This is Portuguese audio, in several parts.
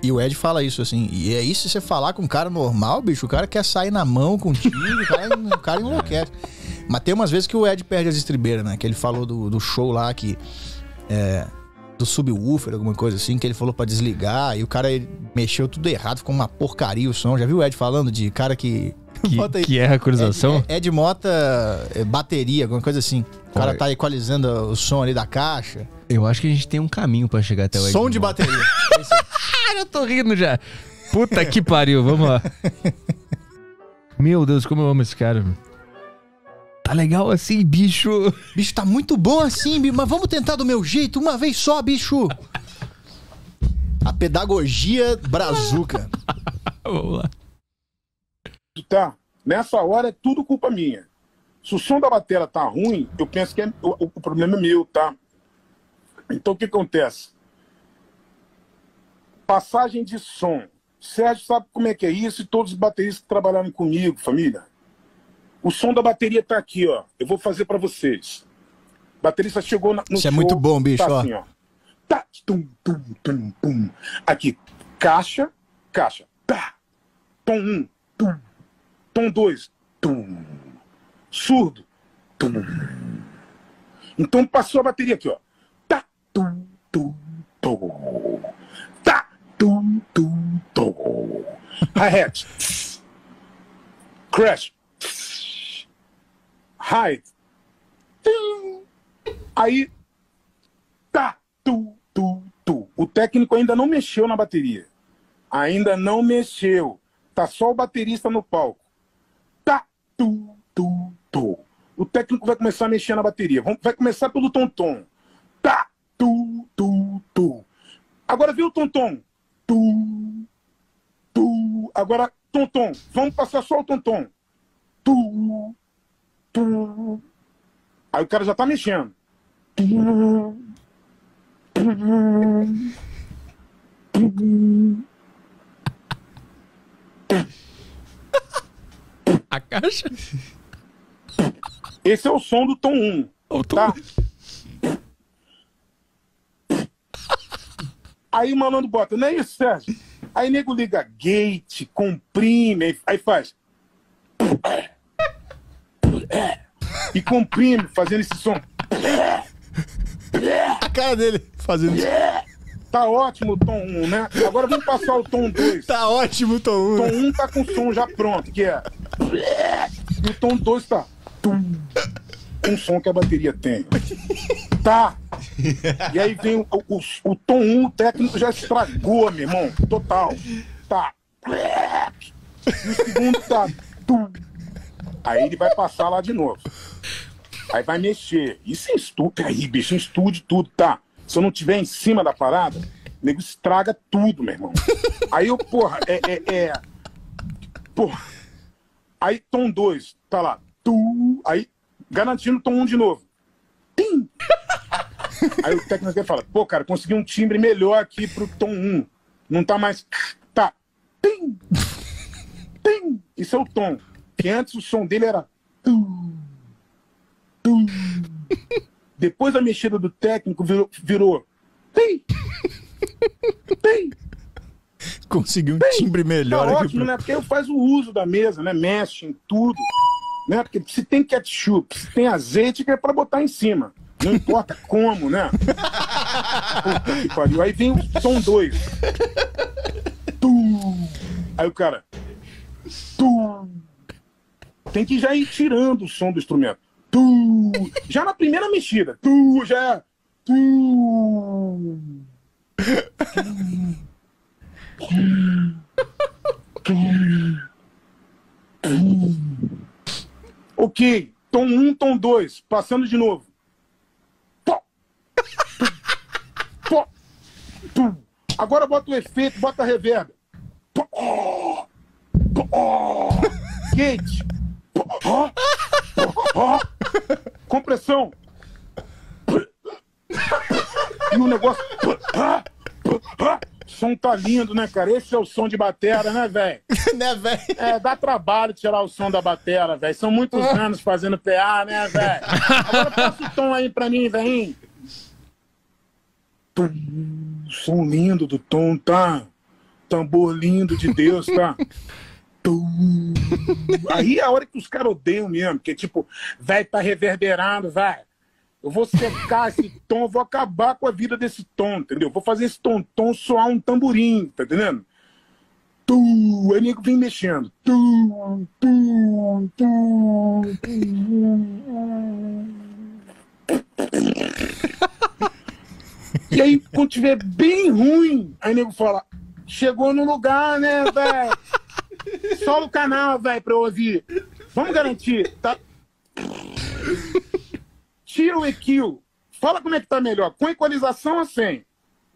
E o Ed fala isso, assim. E é isso, se você falar com um cara normal, bicho, o cara quer sair na mão contigo, o cara enlouquece. Mas tem umas vezes que o Ed perde as estribeiras, né? Que ele falou do show lá que... do subwoofer, alguma coisa assim, que ele falou pra desligar. E o cara mexeu tudo errado, ficou uma porcaria o som. Já viu o Ed falando de cara que... Que erra a cruzação? Ed Mota bateria, alguma coisa assim. O cara tá equalizando o som ali da caixa. Eu acho que a gente tem um caminho pra chegar até o Ed Som de Mota. bateria. Eu tô rindo já. Puta que pariu, vamos lá. Meu Deus, como eu amo esse cara. Tá legal assim, bicho. Bicho, tá muito bom assim, mas vamos tentar do meu jeito, uma vez só, bicho. A pedagogia brazuca. Vamos lá. Tá, nessa hora é tudo culpa minha. Se o som da bateria tá ruim, eu penso que o problema é meu, tá? Então o que acontece? Passagem de som. Sérgio sabe como é que é isso e todos os bateristas que trabalharam comigo, família. O som da bateria tá aqui, ó. Eu vou fazer pra vocês. O baterista chegou no Isso show, é muito bom, bicho, tá ó. assim, ó. Tá, tum, tum, tum, tum. Aqui, caixa, caixa. Tá. Tom 1, tum. Tom 2, tum. Surdo, tum. Então passou a bateria aqui, ó. Tá, tum, tum, tum. Tá, tum, tum, tum. Hi-hat. Crash. High. Aí, tá, tu, tu, tu. O técnico ainda não mexeu na bateria. Ainda não mexeu. Tá só o baterista no palco. Tá, tu, tu, tu. O técnico vai começar a mexer na bateria. Vai começar pelo tom-tom. Tá, tu, tu, tu. Agora viu o tom-tom? Tu, tu. Agora, tom-tom. Vamos passar só o tom-tom. Tu, tu. Aí o cara já tá mexendo. A caixa? Esse é o som do tom 1. Tá? Aí o malandro bota, não é isso, Sérgio? Aí nego liga gate, comprime, aí faz. E comprime, fazendo esse som. A cara dele fazendo isso. Tá ótimo o tom 1, né? Agora vamos passar o tom 2. Tá ótimo o tom 1. O tom 1 tá com o som já pronto, que é... E o tom 2 tá... Um som que a bateria tem. Tá. E aí vem o tom 1, o técnico já estragou, meu irmão. Total. Tá. E o segundo tá... Aí ele vai passar lá de novo. Aí vai mexer. Isso é estúdio. Aí, bicho, estúdio tudo, tá? Se eu não tiver em cima da parada, o nego estraga tudo, meu irmão. Aí eu, porra, Porra. Aí tom 2, tá lá. Aí, garantindo tom 1 de novo. Tim. Aí o técnico fala, pô, cara, consegui um timbre melhor aqui pro tom 1. Não tá mais... Tá. Tim. Tim. Isso é o tom. Que antes o som dele era... Depois da mexida do técnico virou... Tim. Tim. Conseguiu um timbre melhor tá aqui. Ótimo, né? Porque aí faz o uso da mesa, né? Mexe em tudo. Né? Porque se tem ketchup, se tem azeite, que é pra botar em cima. Não importa como, né? Puta que pariu. Aí vem o som 2. Aí o cara... Tem que já ir tirando o som do instrumento. Já na primeira mexida. Já... Ok, tom 1, tom 2, passando de novo. Agora bota o efeito, bota a reverb. Gate. Compressão. E o negócio... som tá lindo, né, cara? Esse é o som de batera, né, velho? Né, velho? É, dá trabalho tirar o som da batera, velho. São muitos anos fazendo PA, né, velho? Agora passa o tom aí pra mim, velho. Som lindo do tom, tá? tambor lindo de Deus, tá? Aí é a hora que os caras odeiam mesmo, porque tipo, vai tá reverberando, vai. Eu vou secar esse tom, eu vou acabar com a vida desse tom, entendeu? Vou fazer esse tom soar um tamborim, tá entendendo? Aí o nego vem mexendo. E aí, quando tiver bem ruim, aí o nego fala, chegou no lugar, né, velho? Sola o canal, velho, pra eu ouvir. Vamos garantir, tá? Tira o EQ. Fala como é que tá melhor. Com equalização ou sem?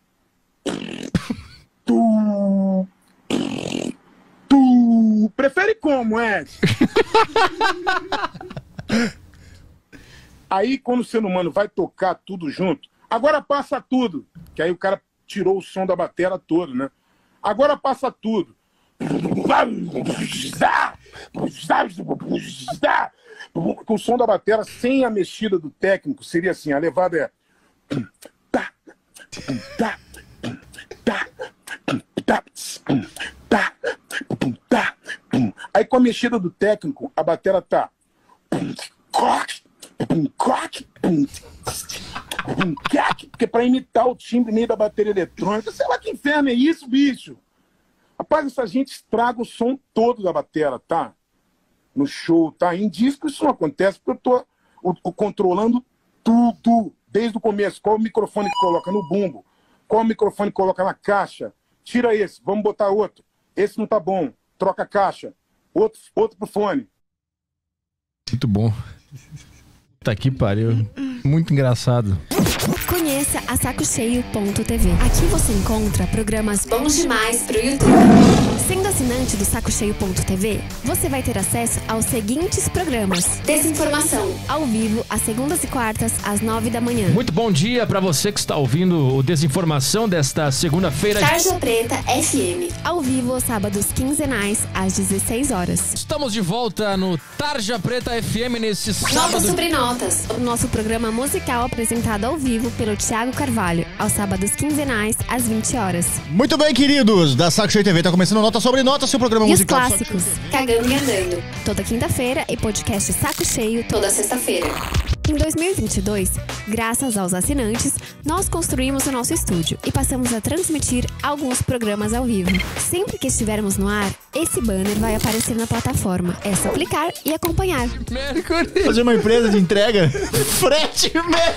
Prefere como, Ed? Aí, quando o ser humano vai tocar tudo junto, agora passa tudo. Que aí o cara tirou o som da bateria todo, né? Agora passa tudo. Com o som da bateria sem a mexida do técnico, seria assim, a levada é... Aí com a mexida do técnico, a bateria tá... Porque pra imitar o timbre meio da bateria eletrônica, sei lá que inferno é isso, bicho. Rapaz, essa gente estraga o som todo da bateria, tá? No show, tá? Em disco isso não acontece, porque eu tô controlando tudo, desde o começo. Qual o microfone que coloca no bumbo? Qual o microfone que coloca na caixa? Tira esse, vamos botar outro. Esse não tá bom, troca a caixa. Outro pro fone. Muito bom. Tá que pariu. Muito engraçado. Conheça a sacocheio.tv. Aqui você encontra programas bons demais pro YouTube. Sendo assinante do sacocheio.tv, você vai ter acesso aos seguintes programas: Desinformação, ao vivo, às segundas e quartas, às 9 da manhã. Muito bom dia pra você que está ouvindo o Desinformação desta segunda-feira. Tarja Preta FM, ao vivo aos sábados quinzenais, às 16 horas. Estamos de volta no Tarja Preta FM nesse sábado. Notas sobre Notas, o nosso programa musical apresentado ao vivo pelo Thiago Carvalho, aos sábados quinzenais, às 20 horas. Muito bem, queridos, da Saco Cheio TV, tá começando Nota sobre Nota, seu programa E os musical. clássicos, Cagando e Andando, toda quinta-feira, e podcast Saco Cheio, toda sexta-feira. Em 2022, graças aos assinantes, nós construímos o nosso estúdio e passamos a transmitir alguns programas ao vivo. Sempre que estivermos no ar, esse banner vai aparecer na plataforma. É só clicar e acompanhar. Mercury. Fazer uma empresa de entrega? Frete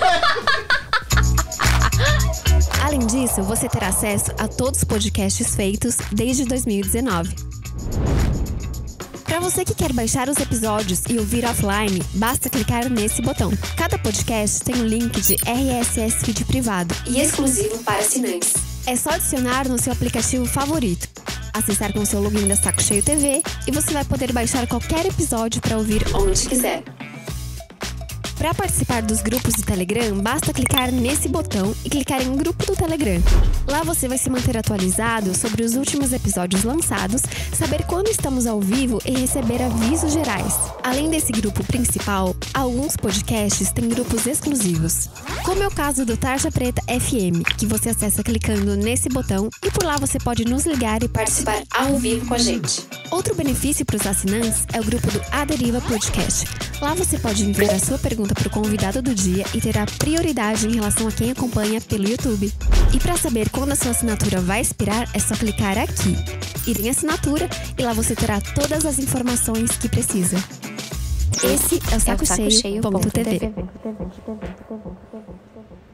Além disso, você terá acesso a todos os podcasts feitos desde 2019. Para você que quer baixar os episódios e ouvir offline, basta clicar nesse botão. Cada podcast tem um link de RSS feed privado e exclusivo para assinantes. É só adicionar no seu aplicativo favorito, acessar com seu login da Saco Cheio TV e você vai poder baixar qualquer episódio para ouvir onde quiser. Para participar dos grupos do Telegram, basta clicar nesse botão e clicar em Grupo do Telegram. Lá você vai se manter atualizado sobre os últimos episódios lançados, saber quando estamos ao vivo e receber avisos gerais. Além desse grupo principal, alguns podcasts têm grupos exclusivos, como é o caso do Tarja Preta FM, que você acessa clicando nesse botão e por lá você pode nos ligar e participar ao vivo com a gente. Outro benefício para os assinantes é o grupo do A Deriva Podcast. Lá você pode enviar a sua pergunta para o convidado do dia e terá prioridade em relação a quem acompanha pelo YouTube. E para saber quando a sua assinatura vai expirar, é só clicar aqui, ir em assinatura e lá você terá todas as informações que precisa. Esse é o sacocheio.tv.